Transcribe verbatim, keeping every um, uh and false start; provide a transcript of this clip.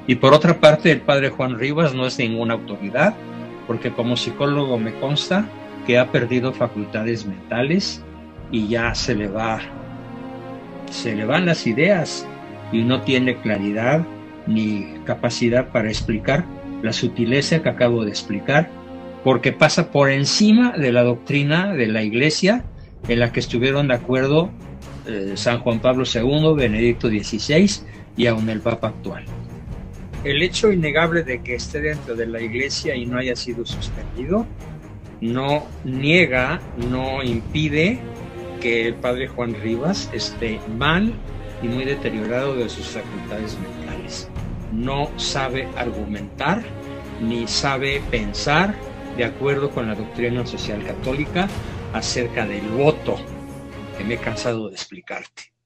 Y por otra parte, el padre Juan Rivas no es ninguna autoridad, porque como psicólogo me consta que ha perdido facultades mentales y ya se le va, se le van las ideas y no tiene claridad ni capacidad para explicar la sutileza que acabo de explicar, porque pasa por encima de la doctrina de la Iglesia en la que estuvieron de acuerdo eh, San Juan Pablo segundo, Benedicto dieciséis y aún el Papa actual. El hecho innegable de que esté dentro de la Iglesia y no haya sido suspendido no niega, no impide que el padre Juan Rivas esté mal y muy deteriorado de sus facultades mentales. No sabe argumentar ni sabe pensar de acuerdo con la doctrina social católica acerca del voto que me he cansado de explicarte.